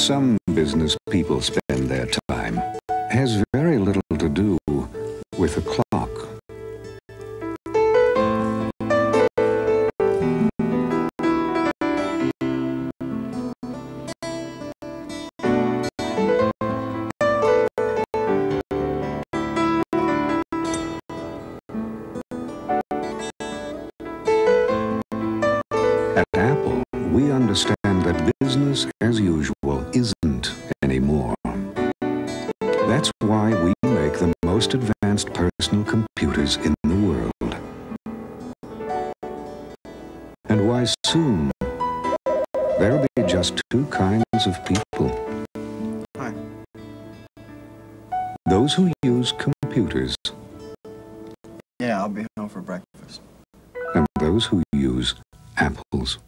some business people spend their time has very little to do with a clock. At Apple, we understand that business as usual isn't anymore. That's why we make the most advanced personal computers in the world. And why soon there'll be just two kinds of people. Hi. Those who use computers. Yeah, I'll be home for breakfast. And those who use apples.